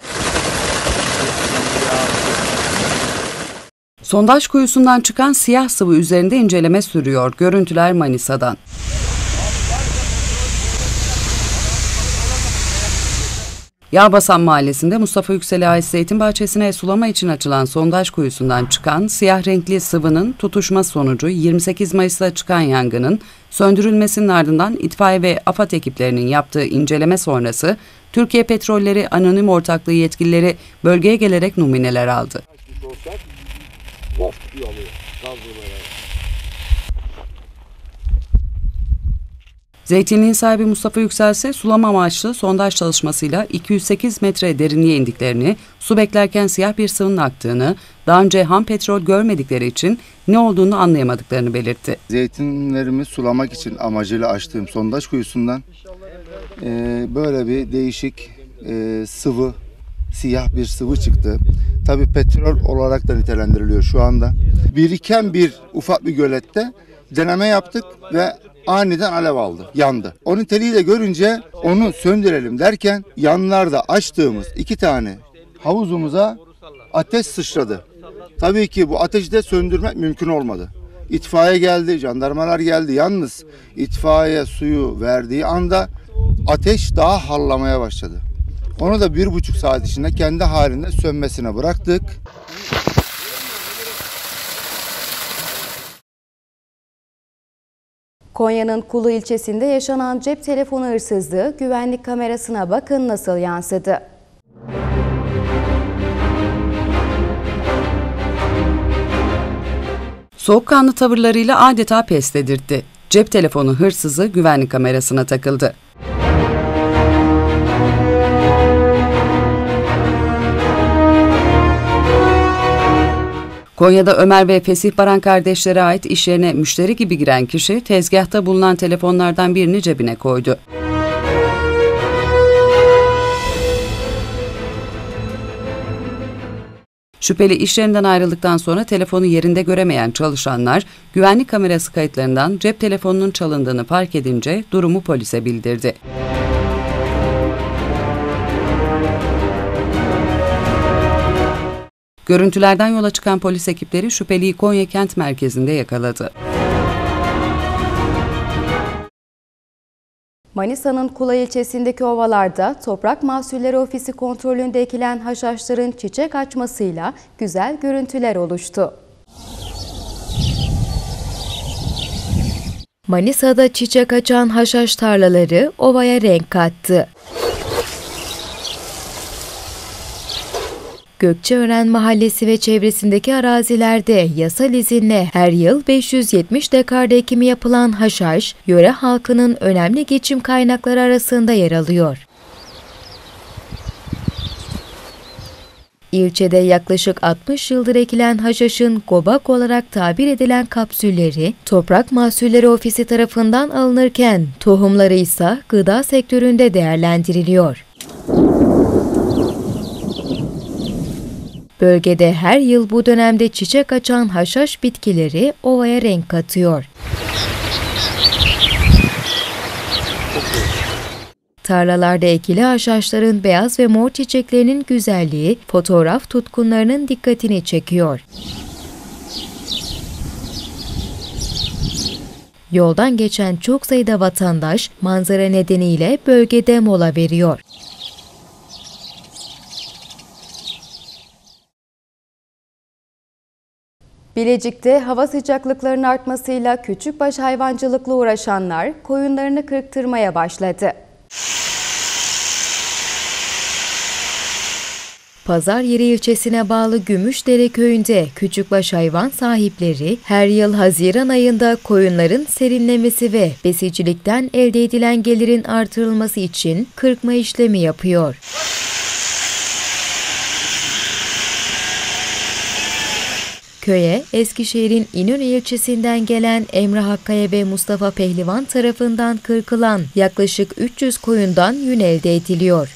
Sondaj kuyusundan çıkan siyah sıvı üzerinde inceleme sürüyor. Görüntüler Manisa'dan. Yağbasan Mahallesi'nde Mustafa Yüksel'e ait zeytin bahçesine sulama için açılan sondaj kuyusundan çıkan siyah renkli sıvının tutuşma sonucu 28 Mayıs'ta çıkan yangının söndürülmesinin ardından itfaiye ve AFAD ekiplerinin yaptığı inceleme sonrası Türkiye Petrolleri Anonim Ortaklığı yetkilileri bölgeye gelerek numuneler aldı. Zeytinliğin sahibi Mustafa Yüksel ise sulama amaçlı sondaj çalışmasıyla 208 metre derinliğe indiklerini, su beklerken siyah bir sıvının aktığını, daha önce ham petrol görmedikleri için ne olduğunu anlayamadıklarını belirtti. Zeytinlerimi sulamak için amacıyla açtığım sondaj kuyusundan böyle bir değişik sıvı, siyah bir sıvı çıktı. Tabii petrol olarak da nitelendiriliyor şu anda. Biriken bir ufak bir gölette deneme yaptık ve aniden alev aldı, yandı. O niteliği de görünce onu söndürelim derken yanlarda açtığımız 2 tane havuzumuza ateş sıçradı. Tabii ki bu ateşi de söndürmek mümkün olmadı. İtfaiye geldi, jandarmalar geldi. Yalnız itfaiye suyu verdiği anda ateş daha harlamaya başladı. Onu da 1,5 saat içinde kendi halinde sönmesine bıraktık. Konya'nın Kulu ilçesinde yaşanan cep telefonu hırsızlığı güvenlik kamerasına bakın nasıl yansıdı. Soğukkanlı tavırlarıyla adeta pes dedirtti. Cep telefonu hırsızı güvenlik kamerasına takıldı. Konya'da Ömer ve Fesih Baran kardeşlere ait iş yerine müşteri gibi giren kişi tezgahta bulunan telefonlardan birini cebine koydu. Şüpheli iş yerinden ayrıldıktan sonra telefonu yerinde göremeyen çalışanlar güvenlik kamerası kayıtlarından cep telefonunun çalındığını fark edince durumu polise bildirdi. Görüntülerden yola çıkan polis ekipleri şüpheliyi Konya kent merkezinde yakaladı. Manisa'nın Kula ilçesindeki ovalarda Toprak Mahsulleri Ofisi kontrolünde ekilen haşhaşların çiçek açmasıyla güzel görüntüler oluştu. Manisa'da çiçek açan haşhaş tarlaları ovaya renk kattı. Gökçeören Mahallesi ve çevresindeki arazilerde yasal izinle her yıl 570 dekarda ekimi yapılan haşhaş, yöre halkının önemli geçim kaynakları arasında yer alıyor. İlçede yaklaşık 60 yıldır ekilen haşhaşın gobak olarak tabir edilen kapsülleri Toprak Mahsulleri Ofisi tarafından alınırken tohumları ise gıda sektöründe değerlendiriliyor. Bölgede her yıl bu dönemde çiçek açan haşhaş bitkileri ovaya renk katıyor. Tarlalarda ekili haşhaşların beyaz ve mor çiçeklerinin güzelliği fotoğraf tutkunlarının dikkatini çekiyor. Yoldan geçen çok sayıda vatandaş manzara nedeniyle bölgede mola veriyor. Bilecik'te hava sıcaklıklarının artmasıyla küçükbaş hayvancılıkla uğraşanlar koyunlarını kırptırmaya başladı. Pazaryeri ilçesine bağlı Gümüşdere köyünde küçükbaş hayvan sahipleri her yıl Haziran ayında koyunların serinlemesi ve besicilikten elde edilen gelirin artırılması için kırpma işlemi yapıyor. Köye Eskişehir'in İnönü ilçesinden gelen Emre Hakkaya ve Mustafa Pehlivan tarafından kırkılan yaklaşık 300 koyundan yün elde ediliyor.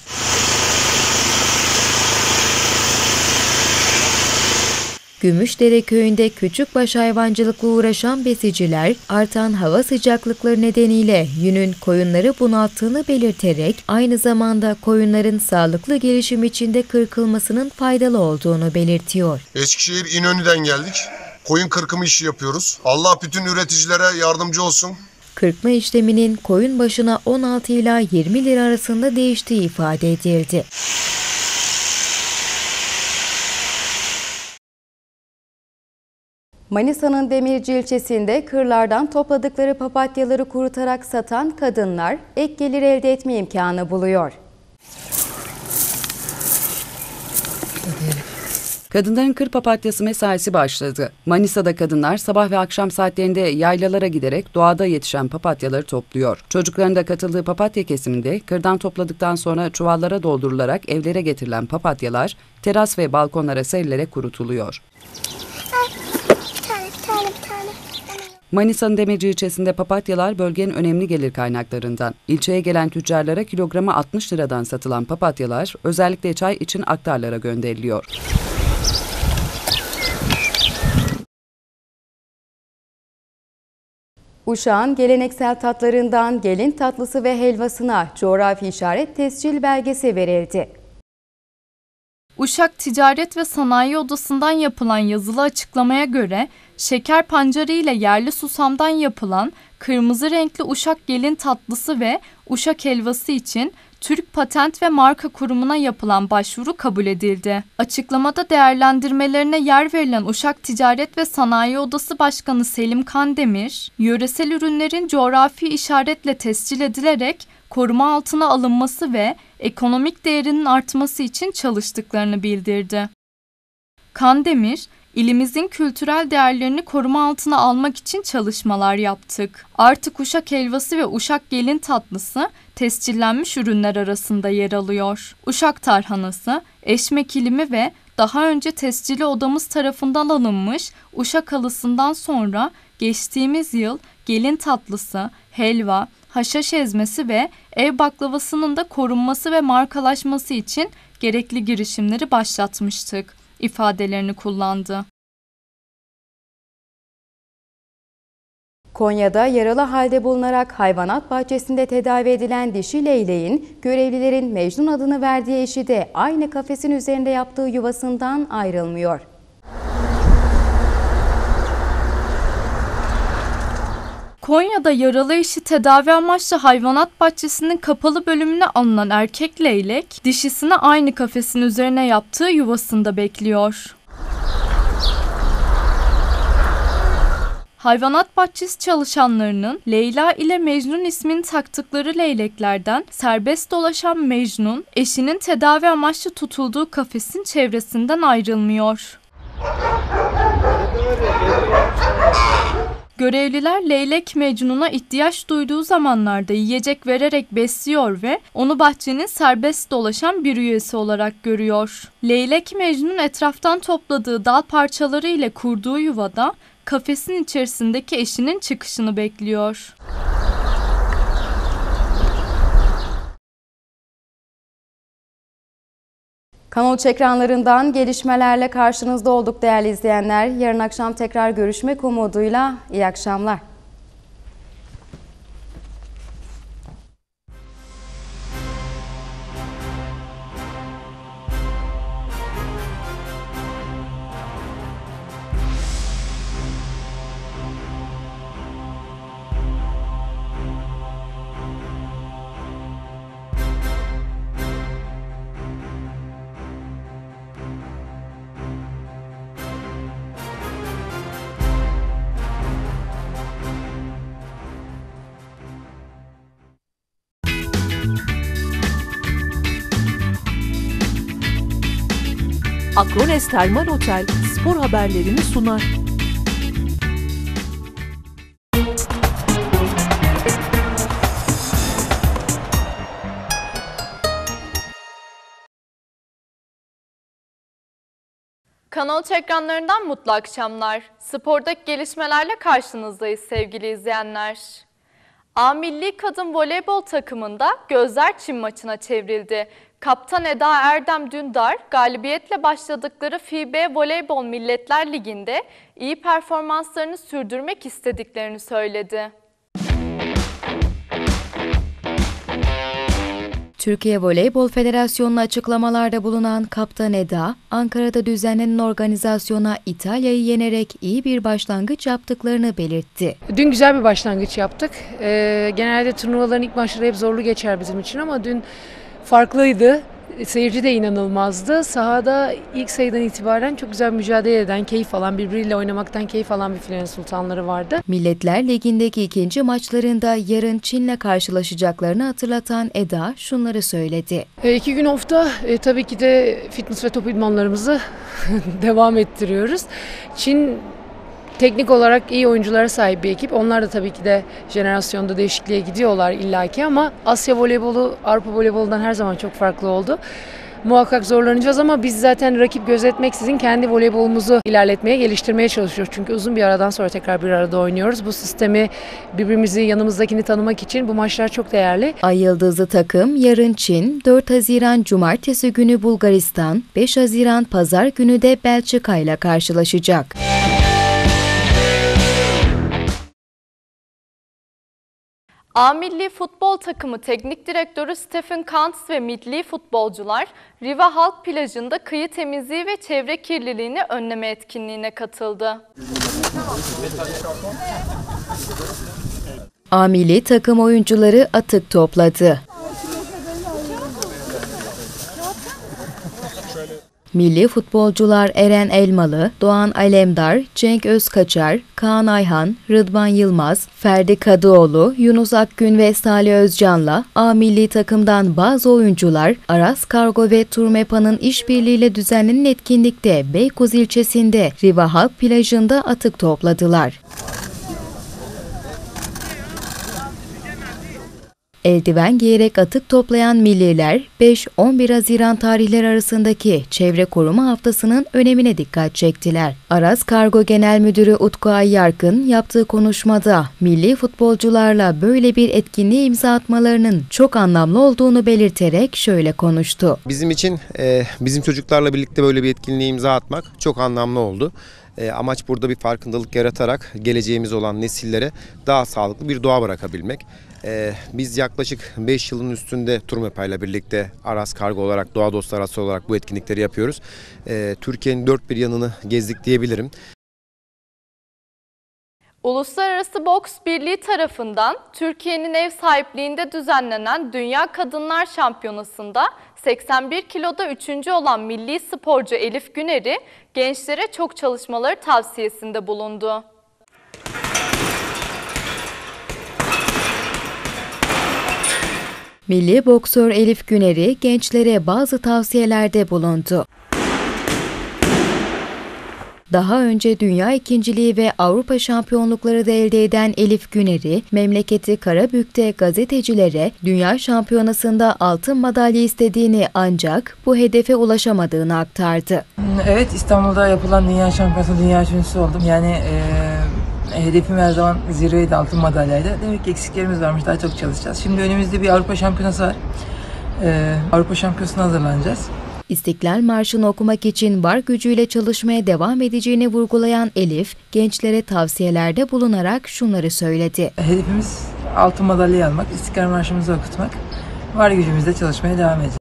Gümüşdere köyünde küçükbaş hayvancılıkla uğraşan besiciler artan hava sıcaklıkları nedeniyle yünün koyunları bunalttığını belirterek aynı zamanda koyunların sağlıklı gelişim içinde kırkılmasının faydalı olduğunu belirtiyor. Eskişehir İnönü'den geldik. Koyun kırkımı işi yapıyoruz. Allah bütün üreticilere yardımcı olsun. Kırpma işleminin koyun başına 16 ila 20 lira arasında değiştiği ifade edildi. Manisa'nın Demirci ilçesinde kırlardan topladıkları papatyaları kurutarak satan kadınlar ek gelir elde etme imkanı buluyor. Kadınların kır papatyası mesaisi başladı. Manisa'da kadınlar sabah ve akşam saatlerinde yaylalara giderek doğada yetişen papatyaları topluyor. Çocukların da katıldığı papatya kesiminde kırdan topladıktan sonra çuvallara doldurularak evlere getirilen papatyalar teras ve balkonlara serilerek kurutuluyor. Manisa'nın Demeci ilçesinde papatyalar bölgenin önemli gelir kaynaklarından. İlçeye gelen tüccarlara kilogramı 60 liradan satılan papatyalar özellikle çay için aktarlara gönderiliyor. Uşak'ın geleneksel tatlarından gelin tatlısı ve helvasına coğrafi işaret tescil belgesi verildi. Uşak Ticaret ve Sanayi Odası'ndan yapılan yazılı açıklamaya göre şeker pancarı ile yerli susamdan yapılan kırmızı renkli Uşak gelin tatlısı ve Uşak helvası için Türk Patent ve Marka Kurumu'na yapılan başvuru kabul edildi. Açıklamada değerlendirmelerine yer verilen Uşak Ticaret ve Sanayi Odası Başkanı Selim Kandemir, yöresel ürünlerin coğrafi işaretle tescil edilerek koruma altına alınması ve ekonomik değerinin artması için çalıştıklarını bildirdi. Kandemir, İlimizin kültürel değerlerini koruma altına almak için çalışmalar yaptık. Artık Uşak helvası ve Uşak gelin tatlısı tescillenmiş ürünler arasında yer alıyor. Uşak tarhanası, eşmek ilimi ve daha önce tescili odamız tarafından alınmış Uşak halısından sonra geçtiğimiz yıl gelin tatlısı, helva, haşhaş ezmesi ve ev baklavasının da korunması ve markalaşması için gerekli girişimleri başlatmıştık ifadelerini kullandı. Konya'da yaralı halde bulunarak hayvanat bahçesinde tedavi edilen dişi leyleğin görevlilerin Mecnun adını verdiği eşi de aynı kafesin üzerinde yaptığı yuvasından ayrılmıyor. Konya'da yaralı eşi tedavi amaçlı hayvanat bahçesinin kapalı bölümüne alınan erkek leylek, dişisini aynı kafesin üzerine yaptığı yuvasında bekliyor. Hayvanat bahçesi çalışanlarının Leyla ile Mecnun ismini taktıkları leyleklerden serbest dolaşan Mecnun, eşinin tedavi amaçlı tutulduğu kafesin çevresinden ayrılmıyor. Görevliler leylek Mecnun'a ihtiyaç duyduğu zamanlarda yiyecek vererek besliyor ve onu bahçenin serbest dolaşan bir üyesi olarak görüyor. Leylek Mecnun etraftan topladığı dal parçaları ile kurduğu yuvada kafesin içerisindeki eşinin çıkışını bekliyor. Kanal ekranlarından gelişmelerle karşınızda olduk değerli izleyenler. Yarın akşam tekrar görüşmek umuduyla iyi akşamlar. Akrones Termal Otel spor haberlerini sunar. Kanal ekranlarından mutlu akşamlar. Spordaki gelişmelerle karşınızdayız sevgili izleyenler. A Milli Kadın Voleybol takımında gözler Çin maçına çevrildi. Kaptan Eda Erdem Dündar galibiyetle başladıkları FIBA Voleybol Milletler Ligi'nde iyi performanslarını sürdürmek istediklerini söyledi. Türkiye Voleybol Federasyonu'na açıklamalarda bulunan Kaptan Eda, Ankara'da düzenlenen organizasyona İtalya'yı yenerek iyi bir başlangıç yaptıklarını belirtti. Dün güzel bir başlangıç yaptık. Genelde turnuvaların ilk maçları hep zorlu geçer bizim için ama dün farklıydı. Seyirci de inanılmazdı. Sahada ilk sayıdan itibaren çok güzel mücadele eden, keyif alan, birbiriyle oynamaktan keyif alan bir Florya Sultanları vardı. Milletler Ligi'ndeki ikinci maçlarında yarın Çin'le karşılaşacaklarını hatırlatan Eda şunları söyledi. 2 gün ofta tabii ki de fitness ve top idmanlarımızı devam ettiriyoruz. Çin teknik olarak iyi oyunculara sahip bir ekip. Onlar da tabii ki de jenerasyonda değişikliğe gidiyorlar illaki ama Asya voleybolu Avrupa voleybolundan her zaman çok farklı oldu. Muhakkak zorlanacağız ama biz zaten rakip gözetmeksizin kendi voleybolumuzu ilerletmeye, geliştirmeye çalışıyoruz. Çünkü uzun bir aradan sonra tekrar bir arada oynuyoruz. Bu sistemi, birbirimizi, yanımızdakini tanımak için bu maçlar çok değerli. Ay yıldızlı takım yarın Çin, 4 Haziran Cumartesi günü Bulgaristan, 5 Haziran Pazar günü de Belçika ile karşılaşacak. A Milli Futbol Takımı Teknik Direktörü Stephen Kantz ve milli futbolcular Riva Halk Plajı'nda kıyı temizliği ve çevre kirliliğini önleme etkinliğine katıldı. A Milli takım oyuncuları atık topladı. Milli futbolcular Eren Elmalı, Doğan Alemdar, Cenk Özkaçar, Kaan Ayhan, Rıdvan Yılmaz, Ferdi Kadıoğlu, Yunus Akgün ve Salih Özcan'la A Milli takımdan bazı oyuncular Aras Kargo ve Turmepa'nın işbirliğiyle düzenlenen etkinlikte Beykoz ilçesinde Riva Halk Plajı'nda atık topladılar. Eldiven giyerek atık toplayan milliler 5-11 Haziran tarihleri arasındaki Çevre Koruma Haftası'nın önemine dikkat çektiler. Aras Kargo Genel Müdürü Utku Ayyarkın yaptığı konuşmada milli futbolcularla böyle bir etkinliğe imza atmalarının çok anlamlı olduğunu belirterek şöyle konuştu. Bizim için bizim çocuklarla birlikte böyle bir etkinliğe imza atmak çok anlamlı oldu. Amaç burada bir farkındalık yaratarak geleceğimiz olan nesillere daha sağlıklı bir doğa bırakabilmek. Biz yaklaşık 5 yılın üstünde Turmepa ile birlikte Aras Kargo olarak, Doğa Dostu Arası olarak bu etkinlikleri yapıyoruz. Türkiye'nin dört bir yanını gezdik diyebilirim. Uluslararası Boks Birliği tarafından Türkiye'nin ev sahipliğinde düzenlenen Dünya Kadınlar Şampiyonası'nda 81 kiloda 3. olan milli sporcu Elif Güner'i gençlere çok çalışmaları tavsiyesinde bulundu. Milli boksör Elif Güner'i gençlere bazı tavsiyelerde bulundu. Daha önce dünya ikinciliği ve Avrupa şampiyonlukları da elde eden Elif Güner'i, memleketi Karabük'te gazetecilere dünya şampiyonasında altın madalya istediğini ancak bu hedefe ulaşamadığını aktardı. Evet, İstanbul'da yapılan dünya şampiyonası dünya üçüncüsü oldum. Yani hedefim her zaman zirveydi, altın madalyaydı. Demek ki eksiklerimiz varmış, daha çok çalışacağız. Şimdi önümüzde bir Avrupa şampiyonası var. Avrupa şampiyonasına hazırlanacağız. İstiklal Marşı'nı okumak için var gücüyle çalışmaya devam edeceğini vurgulayan Elif, gençlere tavsiyelerde bulunarak şunları söyledi. Hedefimiz altın madalya almak, İstiklal Marşı'mızı okutmak, var gücümüzle çalışmaya devam edeceğiz.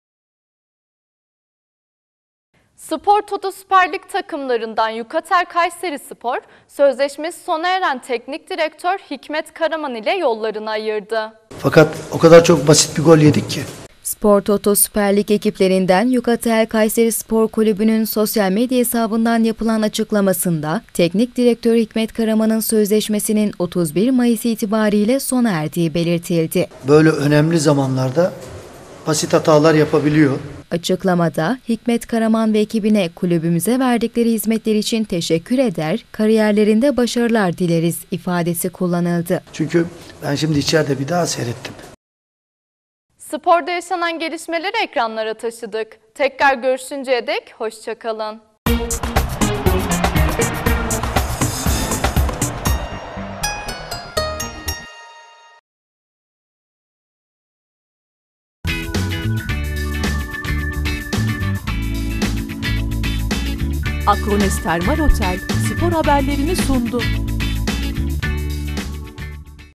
Spor Toto Süper Lig takımlarından Yukatel Kayserispor, sözleşmesi sona eren teknik direktör Hikmet Karaman ile yollarını ayırdı. Fakat o kadar çok basit bir gol yedik ki. Spor Toto Süper Lig ekiplerinden Yukatel Kayserispor Kulübü'nün sosyal medya hesabından yapılan açıklamasında teknik direktör Hikmet Karaman'ın sözleşmesinin 31 Mayıs itibariyle sona erdiği belirtildi. Böyle önemli zamanlarda basit hatalar yapabiliyor. Açıklamada Hikmet Karaman ve ekibine kulübümüze verdikleri hizmetler için teşekkür eder, kariyerlerinde başarılar dileriz ifadesi kullanıldı. Çünkü ben şimdi içeride bir daha seyrettim. Sporda yaşanan gelişmeleri ekranlara taşıdık. Tekrar görüşünceye dek hoşça kalın. Akrones Termal Otel spor haberlerini sundu.